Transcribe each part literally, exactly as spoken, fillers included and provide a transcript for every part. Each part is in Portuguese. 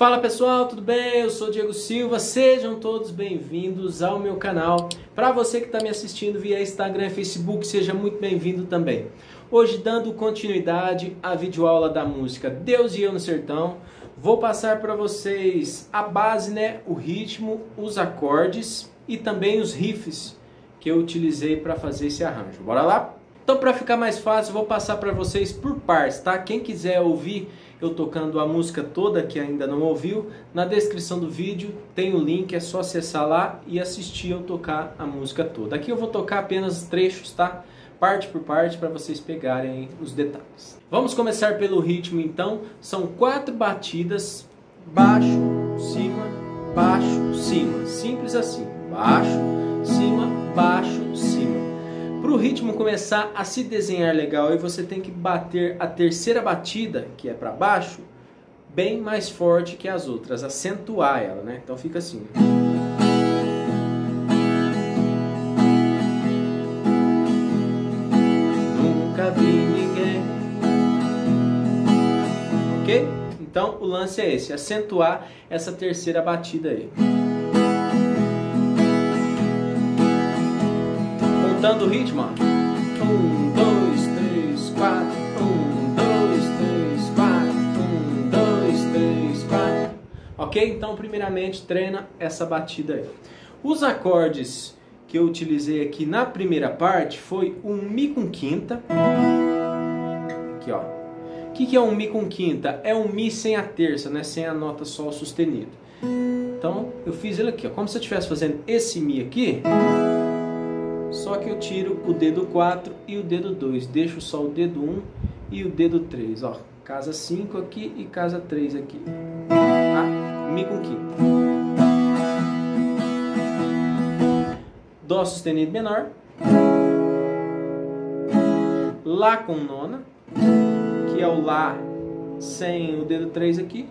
Fala pessoal, tudo bem? Eu sou Diego Silva, sejam todos bem-vindos ao meu canal. Para você que está me assistindo via Instagram e Facebook, seja muito bem-vindo também. Hoje, dando continuidade à videoaula da música Deus e Eu no Sertão, vou passar para vocês a base, né, o ritmo, os acordes e também os riffs que eu utilizei para fazer esse arranjo. Bora lá? Então, para ficar mais fácil, vou passar para vocês por partes, tá? Quem quiser ouvir eu tocando a música toda, que ainda não ouviu, na descrição do vídeo tem o link, é só acessar lá e assistir eu tocar a música toda. Aqui eu vou tocar apenas trechos, tá? Parte por parte, para vocês pegarem os detalhes. Vamos começar pelo ritmo, então. São quatro batidas, baixo, cima, baixo, cima. Simples assim, baixo, cima, baixo, cima. Para o ritmo começar a se desenhar legal, e você tem que bater a terceira batida, que é para baixo, bem mais forte que as outras, acentuar ela, né? Então fica assim. Nunca vi ninguém. Ok? Então o lance é esse, acentuar essa terceira batida aí. Contando o ritmo, ó. Um, dois, três, quatro. Um, dois, três, quatro. Um, dois, três, quatro. Ok? Então, primeiramente, treina essa batida aí. Os acordes que eu utilizei aqui na primeira parte foi um Mi com quinta. Aqui, ó. O que, que é um Mi com quinta? É um Mi sem a terça, né? Sem a nota Sol sustenido. Então, eu fiz ele aqui, ó. Como se eu estivesse fazendo esse Mi aqui. Só que eu tiro o dedo quatro e o dedo dois. Deixo só o dedo um e o dedo três. Ó, casa cinco aqui e casa três aqui. Tá? Mi com quinta. Dó sustenido menor. Lá com nona. Que é o Lá sem o dedo três aqui.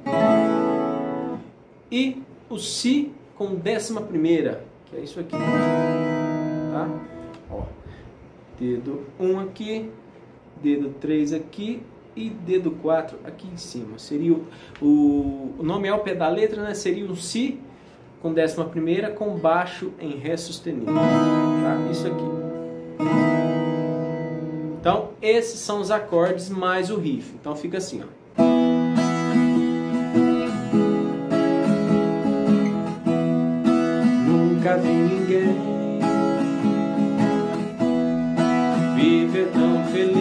E o Si com décima primeira. Que é isso aqui. Tá? Ó, dedo um aqui, dedo três aqui e dedo quatro aqui em cima. Seria o, o, o nome é ao pé da letra, né? Seria um Si com décima primeira com baixo em Ré sustenido. Tá? Isso aqui. Então, esses são os acordes mais o riff. Então fica assim, ó. Nunca vi ninguém viver tão feliz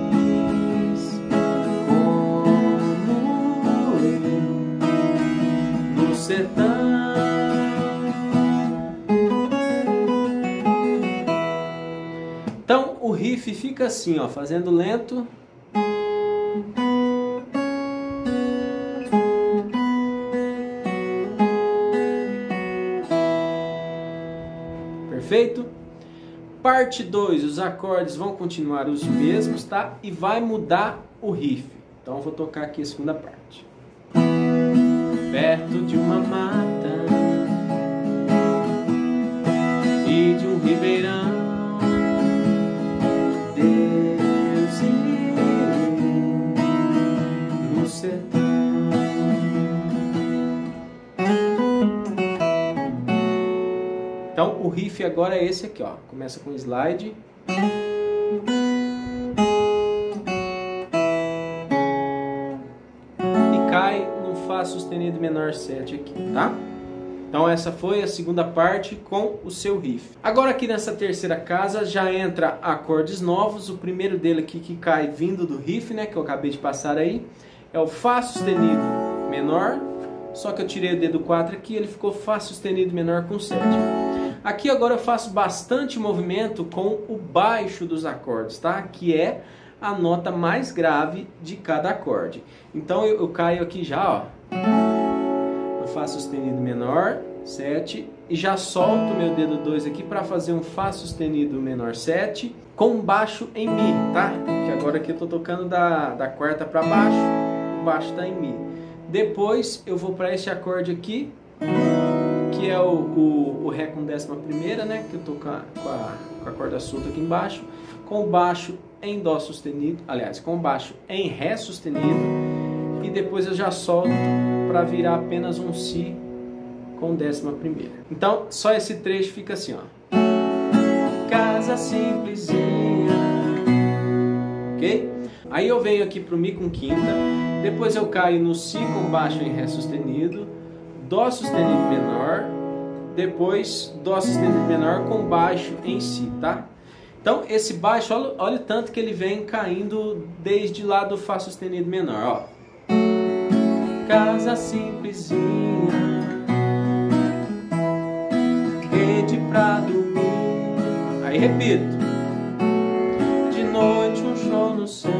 como eu no sertão. Então o riff fica assim, ó, fazendo lento. Perfeito? Parte dois, os acordes vão continuar os mesmos, tá? E vai mudar o riff. Então eu vou tocar aqui a segunda parte. Perto de uma mata e de um ribeirão, Deus e eu no sertão. Então o riff agora é esse aqui, ó. Começa com slide. E cai no Fá sustenido menor sete aqui, tá? Então essa foi a segunda parte com o seu riff. Agora aqui nessa terceira casa já entra acordes novos. O primeiro dele aqui que cai vindo do riff, né? Que eu acabei de passar aí. É o Fá sustenido menor. Só que eu tirei o dedo quatro aqui, ele ficou Fá sustenido menor com sete. Aqui agora eu faço bastante movimento com o baixo dos acordes, tá? Que é a nota mais grave de cada acorde. Então eu, eu caio aqui já, ó, no Fá sustenido menor, sete, e já solto meu dedo dois aqui para fazer um Fá sustenido menor sete com baixo em Mi, tá? Que agora aqui eu tô tocando da, da quarta para baixo, o baixo tá em Mi. Depois eu vou para esse acorde aqui, que é o, o, o Ré com décima primeira, né? Que eu tô com a, com, a, com a corda solta aqui embaixo, com o baixo em Dó sustenido, aliás, com o baixo em Ré sustenido, e depois eu já solto para virar apenas um Si com décima primeira. Então, só esse trecho fica assim, ó. Casa simplesinha, ok? Aí eu venho aqui pro Mi com quinta, depois eu caio no Si com baixo em Ré sustenido, Dó sustenido menor, depois Dó sustenido menor com baixo em Si, tá? Então esse baixo, olha, olha o tanto que ele vem caindo desde lá do Fá sustenido menor, ó. Casa simplesinha, rede pra dormir. Aí repito. De noite um show no céu,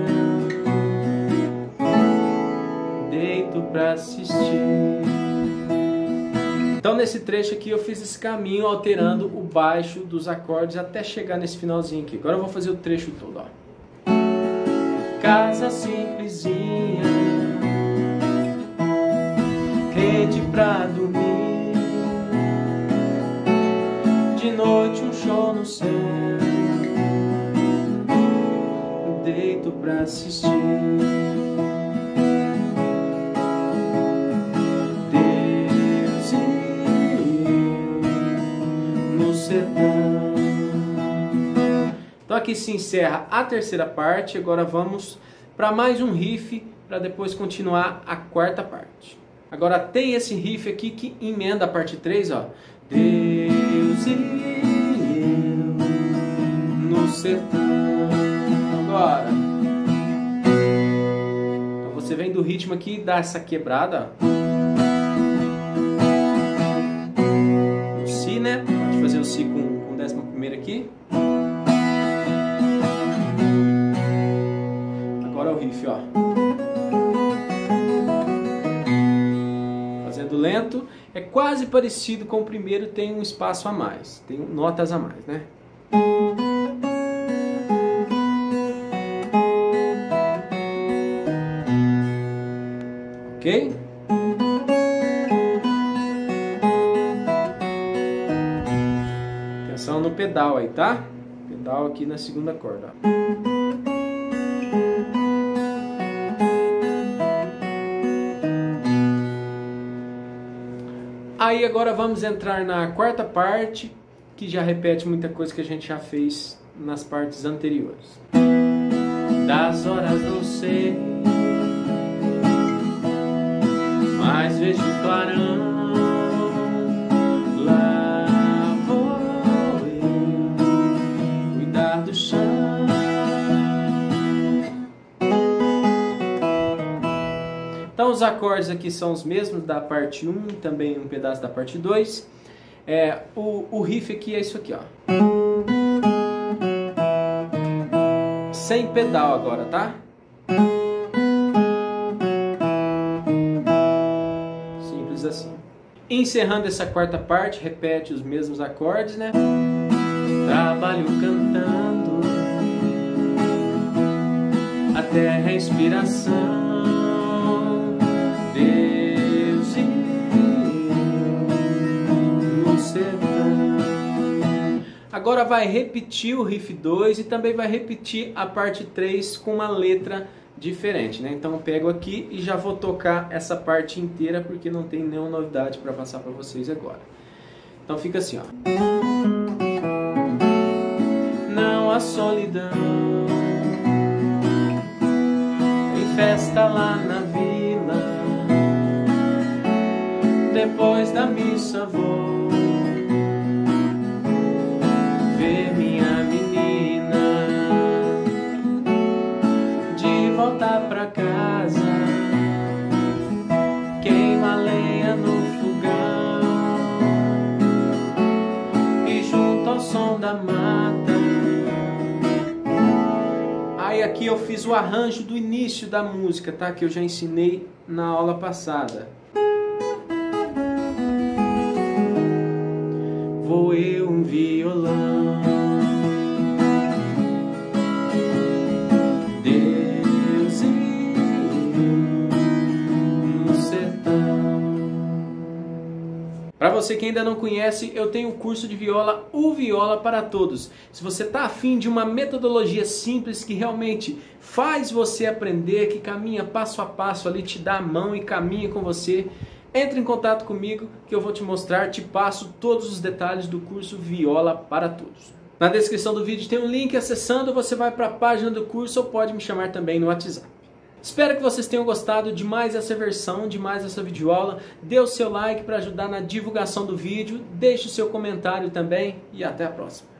deito pra assistir. Então nesse trecho aqui eu fiz esse caminho alterando o baixo dos acordes até chegar nesse finalzinho aqui. Agora eu vou fazer o trecho todo, ó. Casa simplesinha, rede pra dormir, de noite um show no céu, deito pra assistir. Deus e eu no sertão. Então aqui se encerra a terceira parte. Agora vamos para mais um riff para depois continuar a quarta parte. Agora tem esse riff aqui que emenda a parte três, ó. Deus e eu no sertão. Agora, então você vem do ritmo aqui e dá essa quebrada, ó. O Si, né? Pode fazer o Si com, com décima primeira aqui. Agora o riff, ó. Fazendo lento, é quase parecido com o primeiro, tem um espaço a mais, tem notas a mais, né? Ok? Atenção no pedal aí, tá? Pedal aqui na segunda corda, ó. Aí agora vamos entrar na quarta parte, que já repete muita coisa que a gente já fez nas partes anteriores. Das horas não sei, mas vejo clarão, lá vou eu cuidar do chão. Então os acordes aqui são os mesmos da parte um, também um pedaço da parte dois. É, o, o riff aqui é isso aqui, ó. Sem pedal agora, tá? Simples assim. Encerrando essa quarta parte, repete os mesmos acordes, né? Trabalho cantando até a respiração. Deus e eu no sertão. Agora vai repetir o riff dois e também vai repetir a parte três com uma letra diferente, né? Então eu pego aqui e já vou tocar essa parte inteira porque não tem nenhuma novidade para passar para vocês agora. Então fica assim, ó. Não há solidão, tem festa lá na vila. Depois da missa vou ver minha menina de volta pra casa. Queima lenha no fogão e junto ao som da mata. Aí aqui eu fiz o arranjo do início da música, tá? Que eu já ensinei na aula passada. Vou eu um violão, Deus e eu no sertão. Para você que ainda não conhece, eu tenho o curso de viola, o Viola para Todos. Se você está afim de uma metodologia simples que realmente faz você aprender, que caminha passo a passo ali, te dá a mão e caminha com você, entre em contato comigo que eu vou te mostrar, te passo todos os detalhes do curso Viola para Todos. Na descrição do vídeo tem um link, acessando você vai para a página do curso ou pode me chamar também no WhatsApp. Espero que vocês tenham gostado de mais essa versão, de mais essa videoaula. Dê o seu like para ajudar na divulgação do vídeo, deixe o seu comentário também e até a próxima.